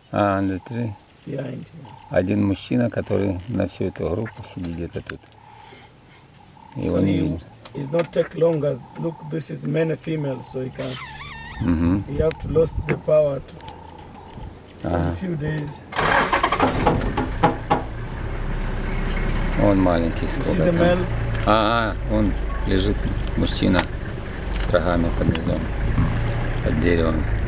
under tree. Behind. Один мужчина, который на всю эту группу сидит где-то тут. Его So не he, видно. it's not take longer. Look, this is many females, so he can't. Угу. He have to lose the power in Ага. a few days. Он маленький, You see сколько the там. male? Он лежит, мужчина, с рогами под низом, под деревом.